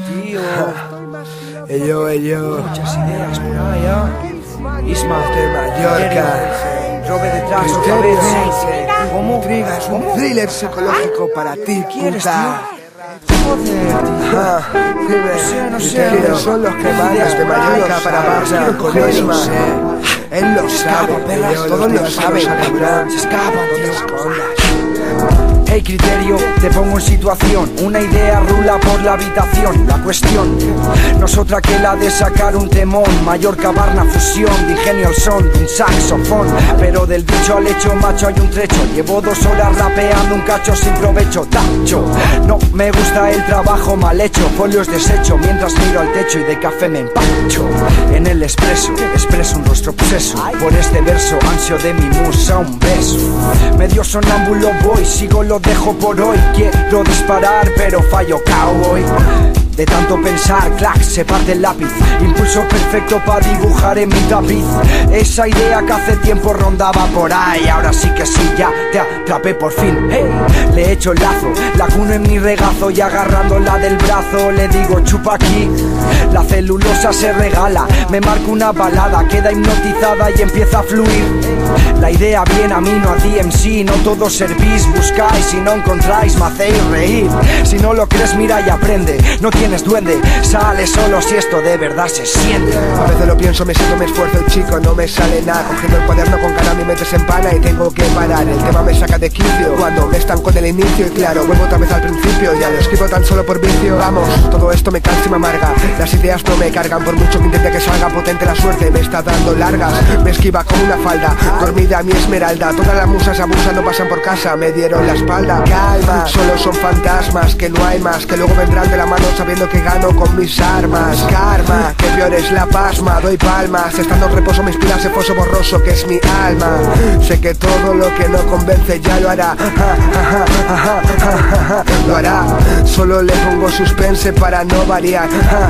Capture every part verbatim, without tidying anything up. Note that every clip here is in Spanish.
tío. Ello, ello. Muchas ideas por ahí, ¿eh? Isma, de Mallorca. Robe detrás otra vez. ¿Cómo? Trigas, un thriller psicológico para ti, ¿Quieres, puta. Joder, tío. Ah, dime, No sé, no sé. ¿quiénes son los que mandan de Mallorca para Barça con Isma? Él lo sabe, perras, yo todos lo tíos saben. se sabrán. Se escapan, No te tío. escondas. Hey, criterio, te pongo en situación. Una idea rula por la habitación. La cuestión no es otra que la de sacar un temón. Mallorca, Barna, fusión, de ingenio al son, de un saxofón. Pero del dicho al hecho, macho, hay un trecho. Llevo dos horas rapeando un cacho sin provecho. Tacho, no me gusta el trabajo mal hecho. Folios deshecho mientras miro al techo y de café me empacho. En el expreso, expreso un rostro obseso por este verso, ansio de mi musa, un beso. Medio sonámbulo voy, sigo lo dejo por hoy. Quiero disparar pero fallo cowboy. De tanto pensar, clac, se parte el lápiz. Impulso perfecto para dibujar en mi tapiz. Esa idea que hace tiempo rondaba por ahí. Ahora sí que sí, ya te atrapé por fin. Hey, le echo el lazo, la cuno en mi regazo y agarrándola del brazo le digo chupa aquí. La celulosa se regala, me marco una balada, queda hipnotizada y empieza a fluir. La idea viene a mí, no a D M C. No todos servís, buscáis y no encontráis, me hacéis reír. Si no lo crees, mira y aprende. No tienes duende, sale solo si esto de verdad se siente. A veces lo pienso, me siento, me esfuerzo, el chico no me sale nada. Cogiendo el cuaderno con cara mi mente se empana y tengo que parar. El tema me saca de quicio cuando me estanco del inicio. Y claro, vuelvo otra vez al principio, ya lo escribo tan solo por vicio. Vamos, todo esto me cansa y me amarga. Las ideas no me cargan, por mucho que intente que salga potente. La suerte me está dando largas, me esquiva como una falda. Dormida mi esmeralda, todas las musas abusan, no pasan por casa, me dieron la espalda. Calma, solo son fantasmas, que no hay más, que luego vendrán de la mano sabiendo que gano con mis armas. Karma, que peor es la pasma, doy palmas. Estando en reposo me inspira ese foso borroso que es mi alma. Sé que todo lo que no convence ya lo hará. Lo hará, solo le pongo suspense para no variar.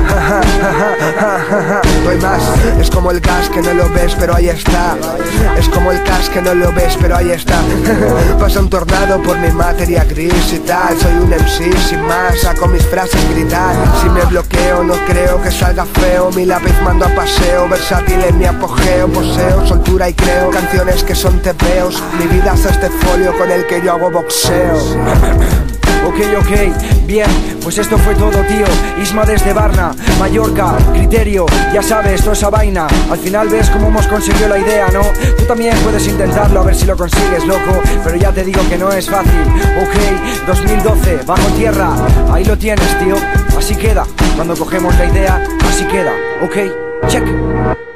Doy más, es como el gas que no lo ves pero ahí está. Es como el gas que no lo ves pero ahí está. Pasa un tornado por mi materia gris y tal. Soy un M C sin más, saco mis frases gritar. Si me bloqueo no creo que salga feo. Mi lápiz mando a paseo, versátil en mi apogeo. Poseo soltura y creo canciones que son tebeos. Mi vida es este folio con el que yo hago boxeo. Ok, ok, bien, pues esto fue todo, tío. Isma desde Barna, Mallorca, criterio, ya sabes, toda esa vaina. Al final ves cómo hemos conseguido la idea, ¿no? Tú también puedes intentarlo, a ver si lo consigues, loco. Pero ya te digo que no es fácil. Ok, dos mil doce, bajo tierra, ahí lo tienes, tío. Así queda, cuando cogemos la idea, así queda. Ok, check.